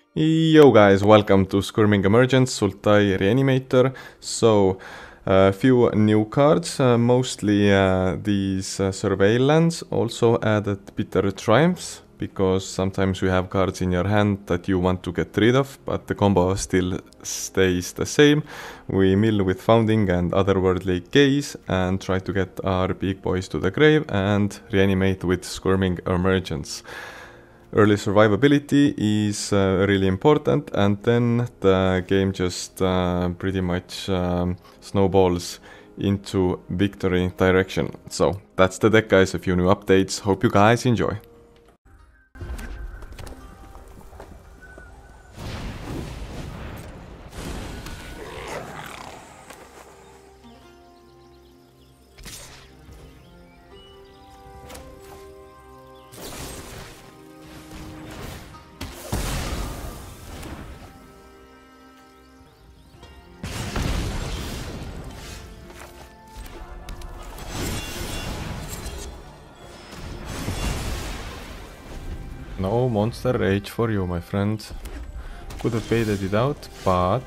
Yo guys, welcome to Skirming Emergence, Sultai Reanimator. So, a few new cards, mostly these Surveillance, also added Bitter Triumphs, because sometimes you have cards in your hand that you want to get rid of, but the combo still stays the same. We mill with Founding and Otherworldly Gaze, and try to get our big boys to the grave, and reanimate with Skirming Emergence. Early survivability is really important, and then the game just pretty much snowballs into victory direction. So that's the deck, guys. A few new updates. Hope you guys enjoy. No monster rage for you, my friend. Could have baited it out, but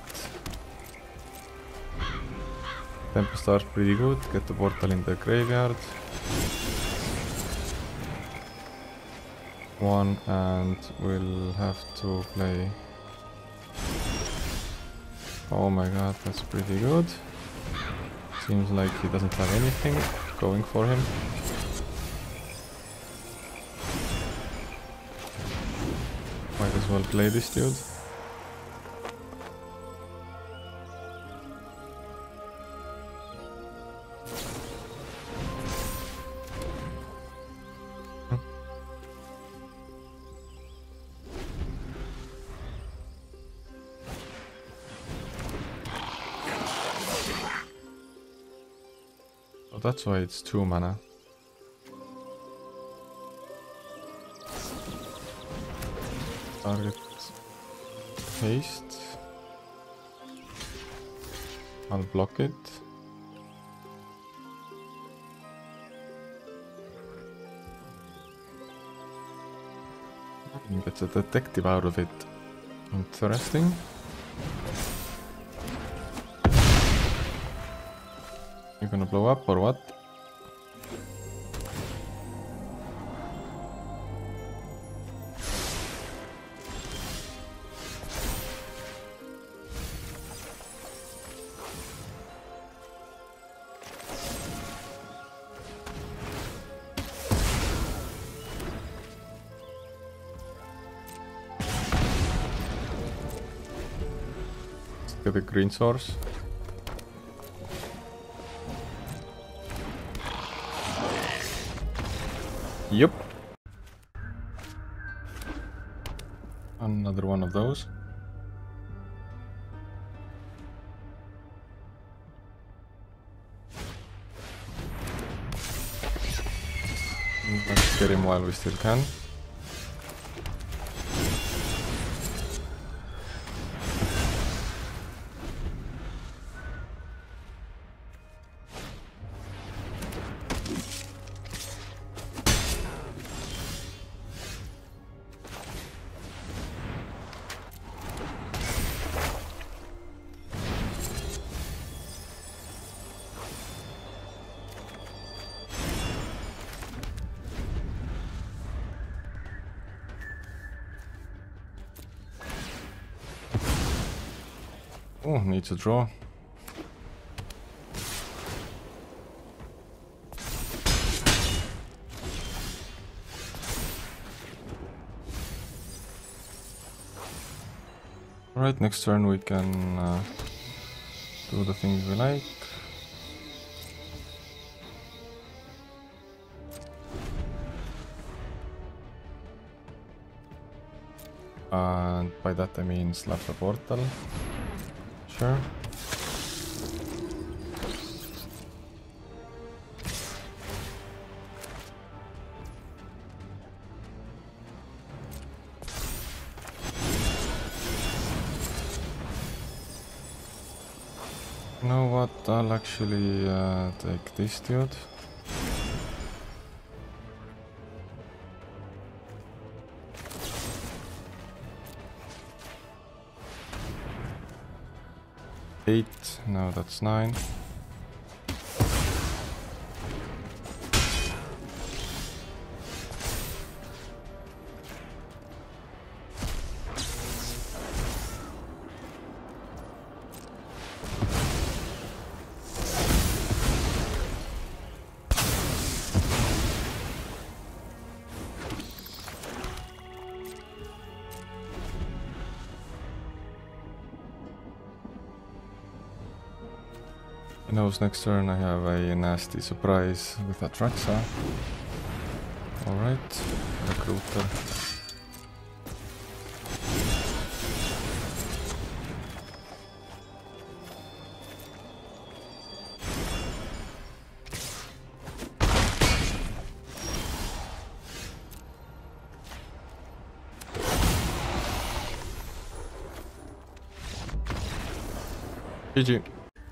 Tempest Star's pretty good. Get the portal in the graveyard. One, and we'll have to play. Oh my god, that's pretty good. Seems like he doesn't have anything going for him. Might as well play this dude. Oh, that's why it's 2 mana. Target haste. I'll block it. Gets a detective out of it. Interesting. You gonna blow up or what? Get the green source. Yep. Another one of those. Let's get him while we still can. Oh, needs a draw. Alright, next turn we can do the things we like. And by that I mean slap the portal. Sure. You know what, I'll actually take this dude. 8, no, that's 9. He knows next turn I have a nasty surprise with Atraxa. Alright, Recruiter. GG.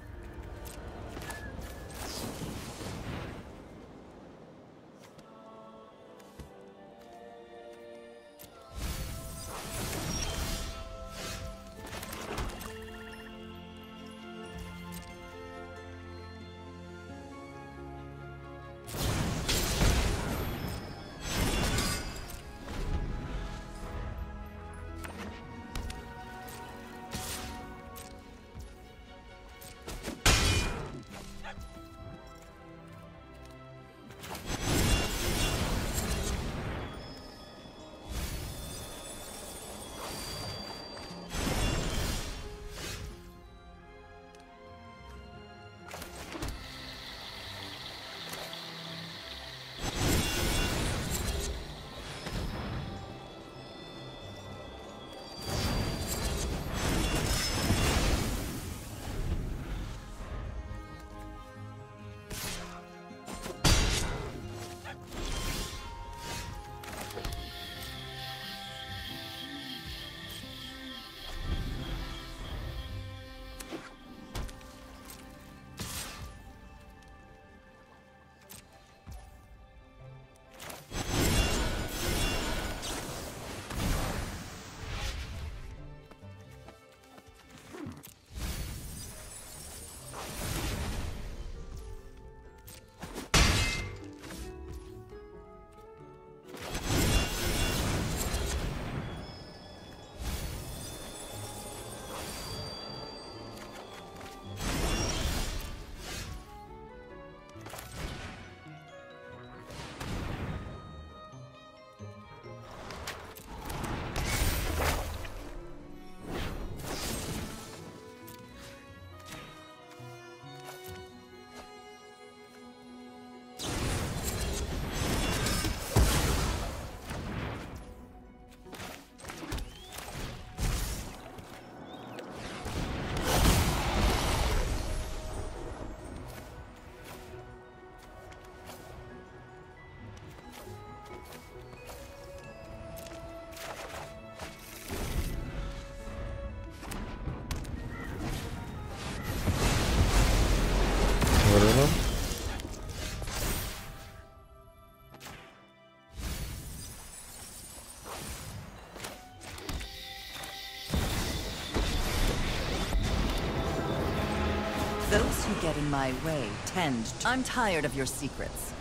Those who get in my way tend... I'm tired of your secrets.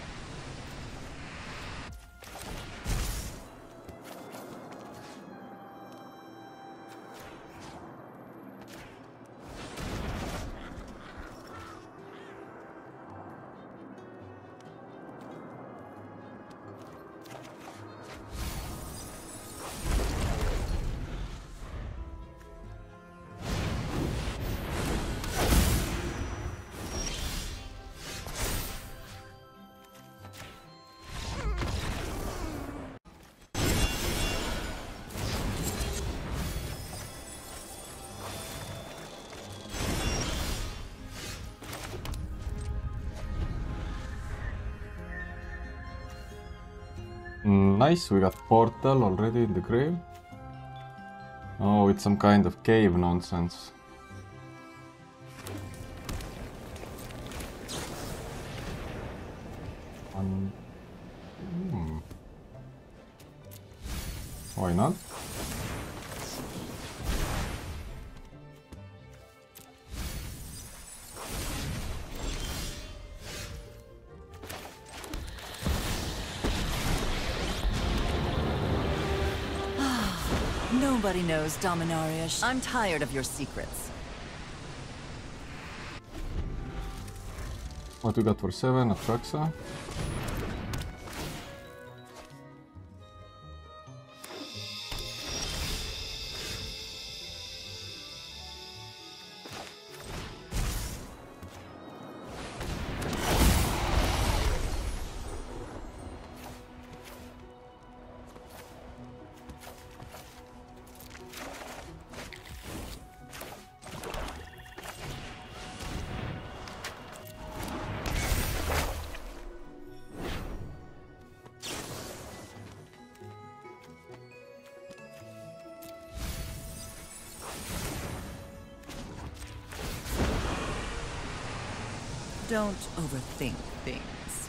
Nice, we got Portal already in the grave. Oh, it's some kind of cave nonsense. Why not? Nobody knows Dominaria. I'm tired of your secrets. What we got for 7? Atraxa. Don't overthink things.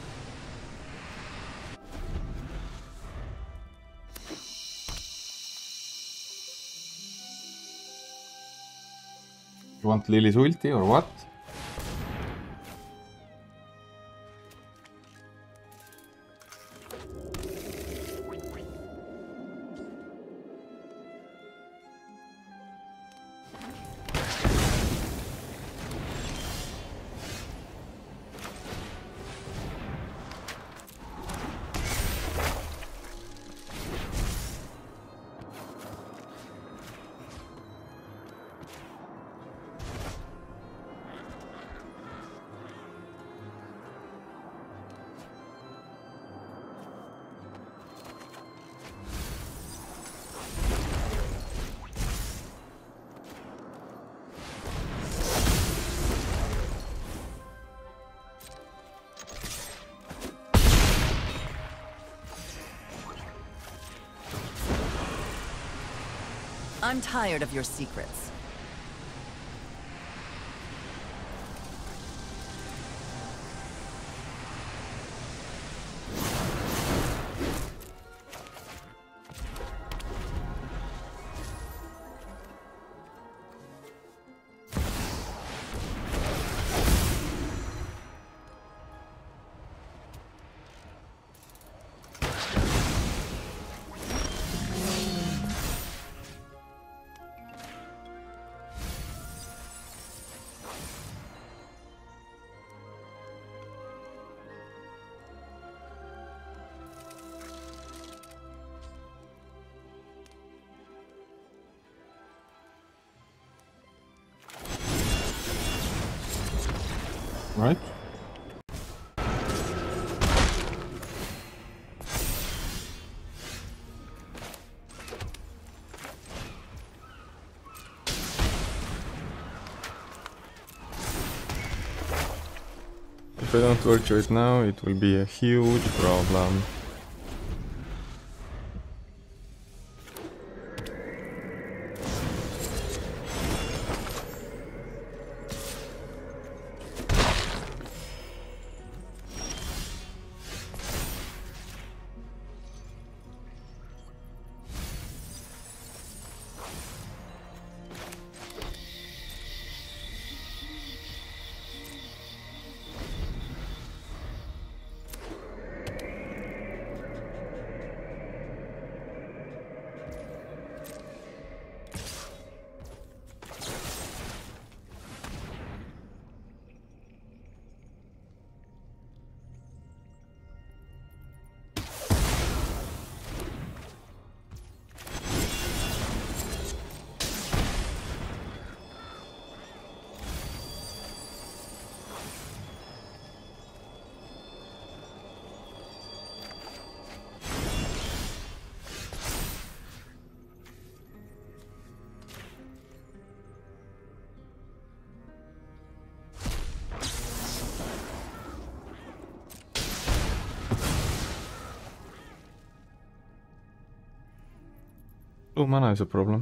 You want Lily's ulti or what? I'm tired of your secrets. Right? If I don't virtue it now, it will be a huge problem. Oh, mana is a problem.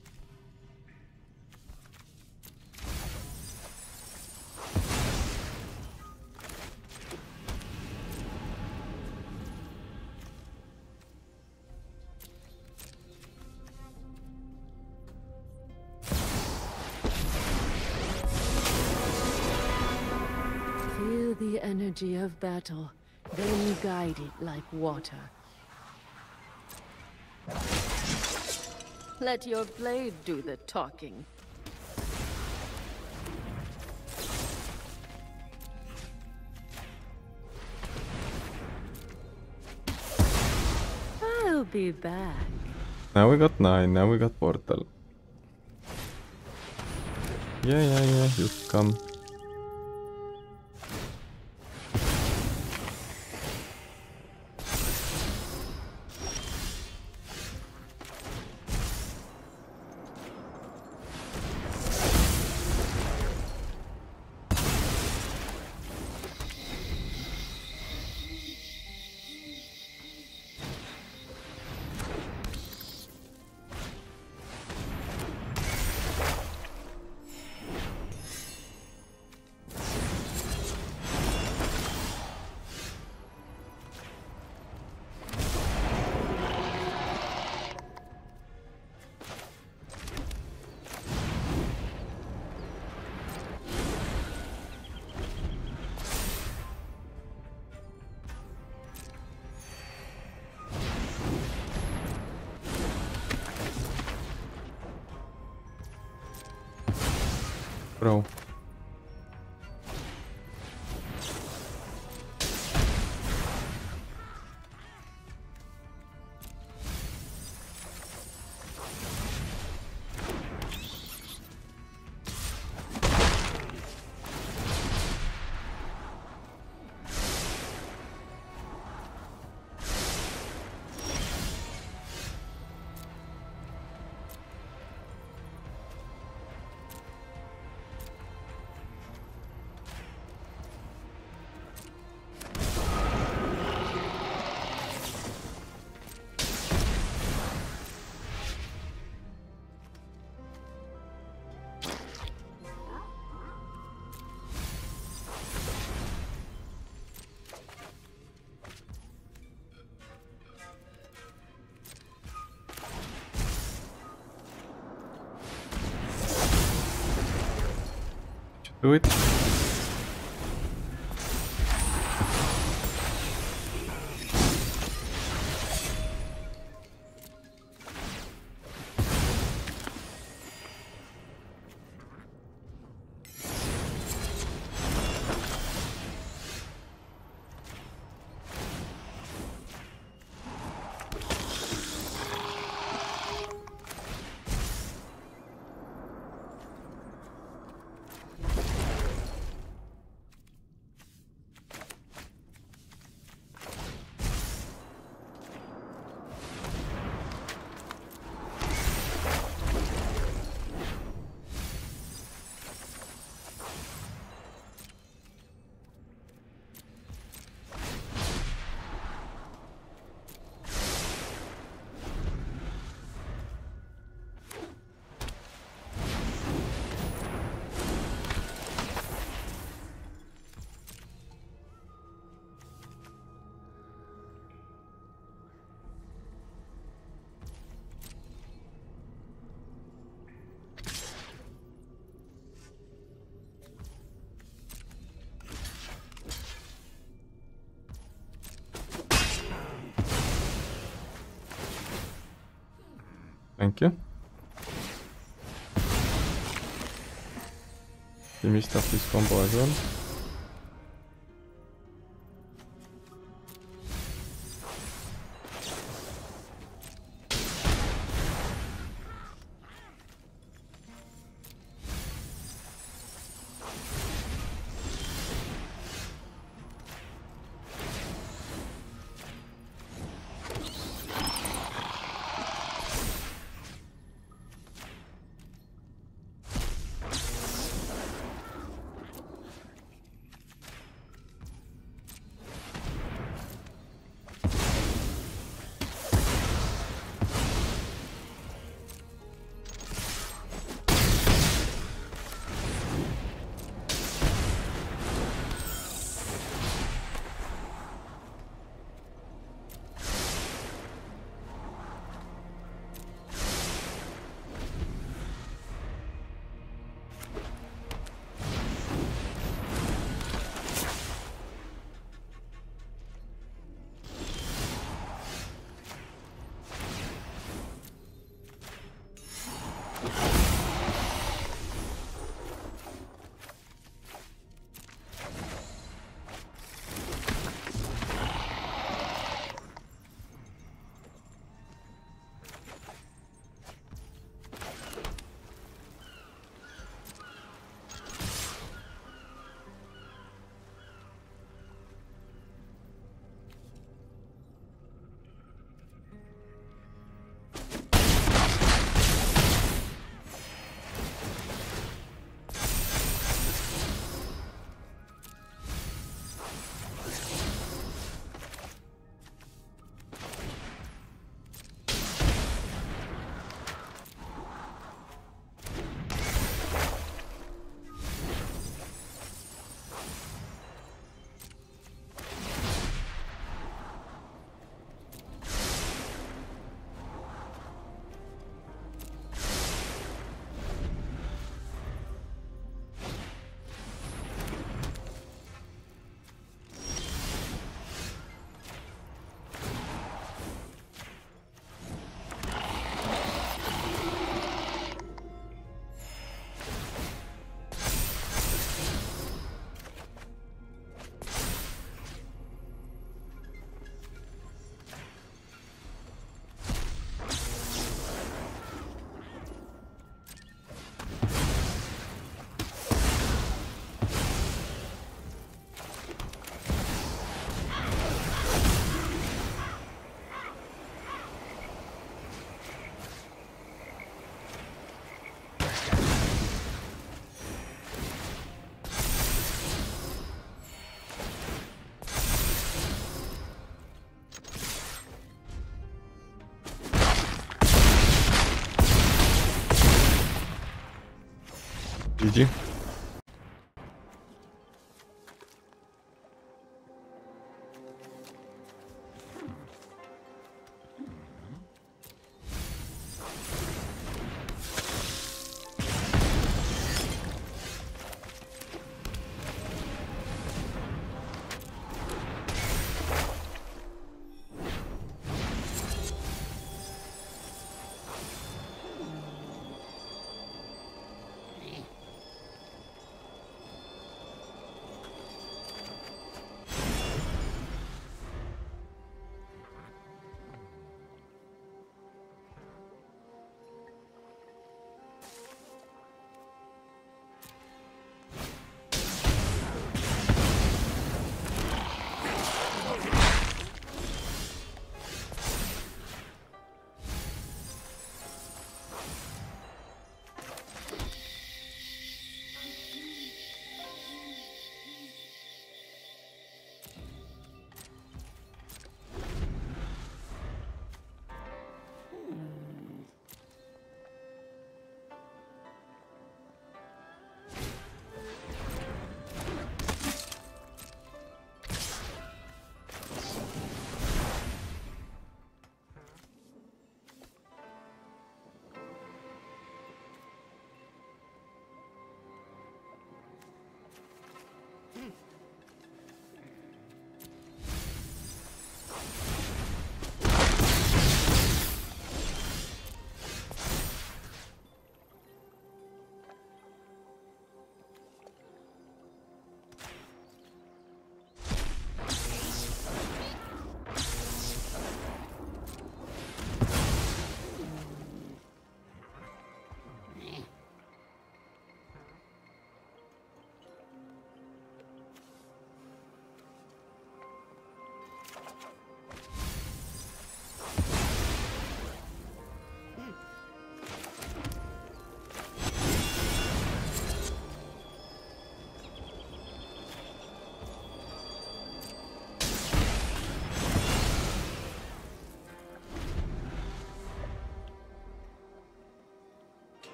Feel the energy of battle, then guide it like water. Let your blade do the talking. I'll be back. Now we got 9, now we got portal. Yeah, you come. Bro. Do it. Thank you. You missed up this combo as well. GG.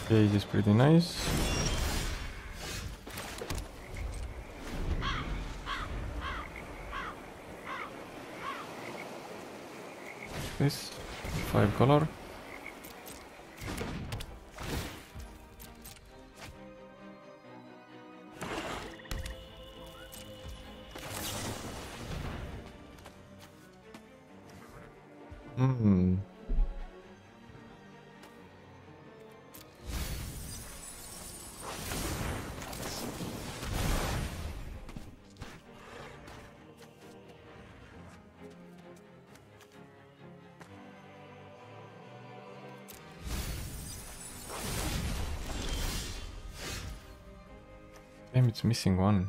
Gauge is pretty nice. This 5 color. Damn, it's missing one.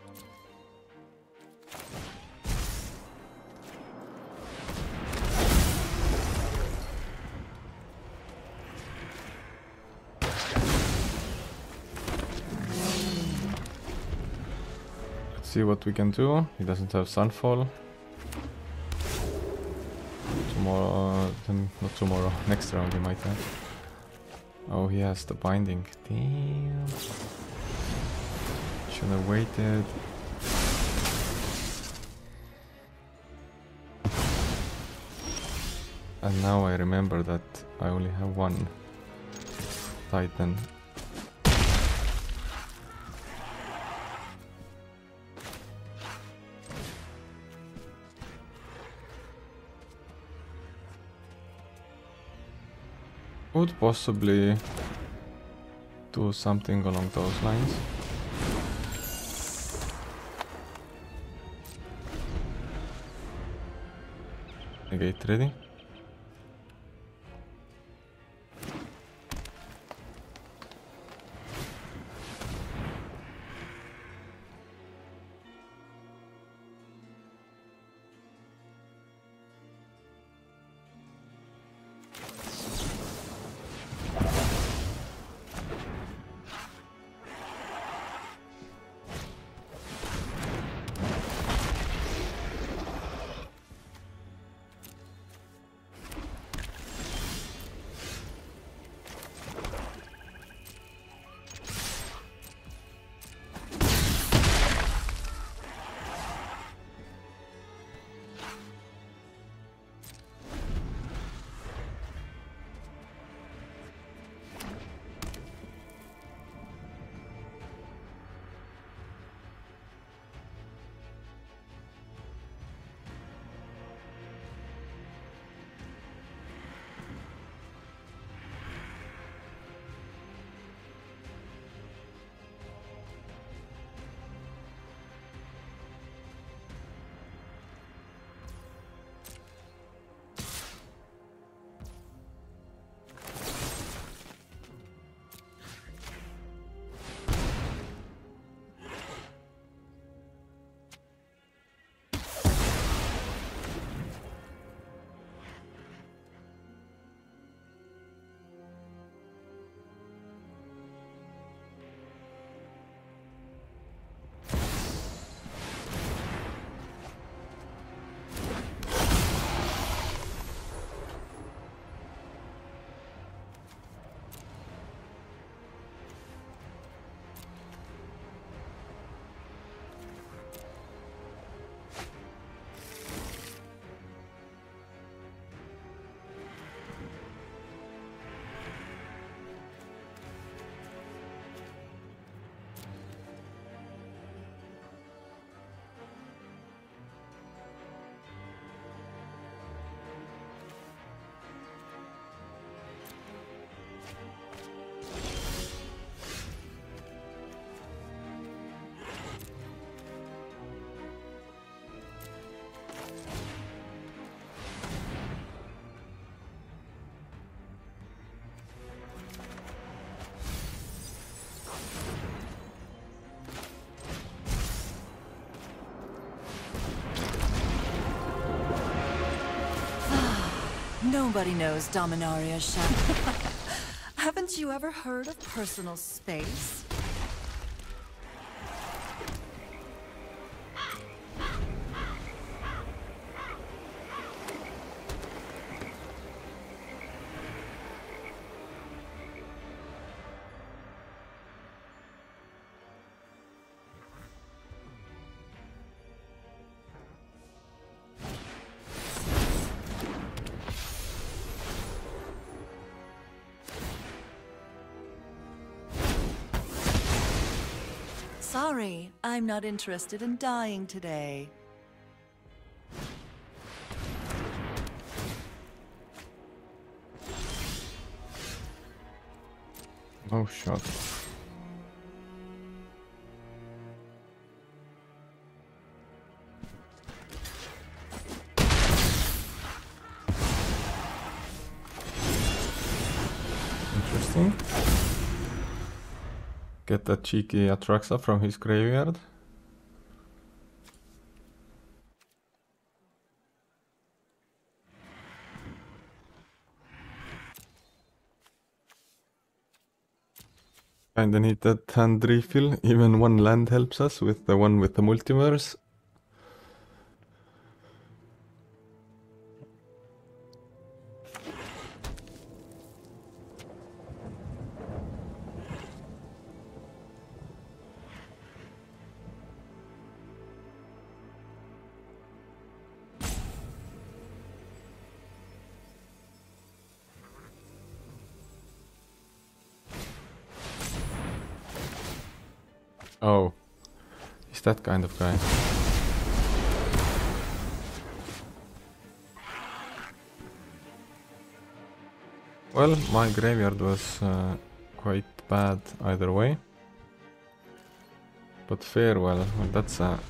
Let's see what we can do. He doesn't have Sunfall. Tomorrow, not tomorrow, next round he might have. Oh, he has the binding. Damn. Should have waited. And now I remember that I only have one Titan. Could possibly do something along those lines. Negate ready. Nobody knows Dominaria's shadow. Haven't you ever heard of personal space? Sorry, I'm not interested in dying today. Oh shot. Interesting. Get that cheeky Atraxa from his graveyard. Kinda need that hand refill. Even one land helps us with the one with the multiverse. Oh, he's that kind of guy. Well, my graveyard was quite bad either way. But farewell, well, that's a...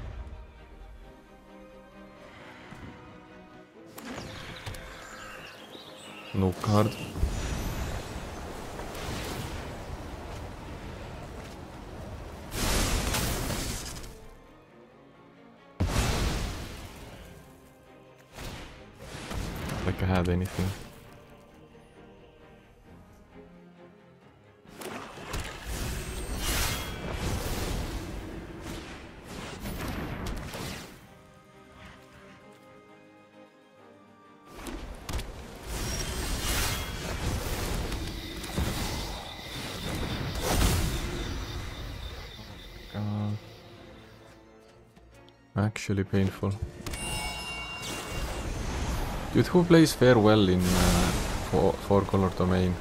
no card. Like I had anything. God. Actually painful. Dude, who plays Farewell in four-color domain?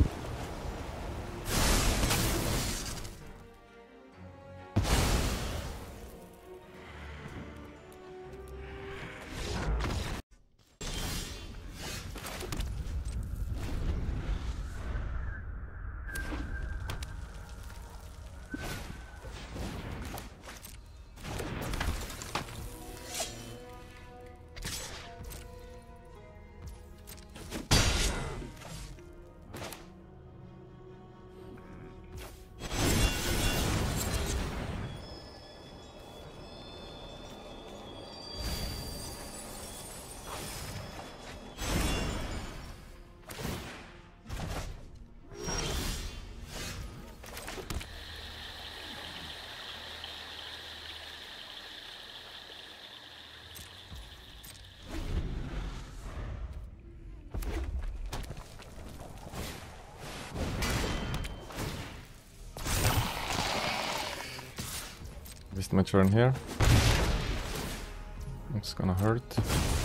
Missed my turn here. It's gonna hurt.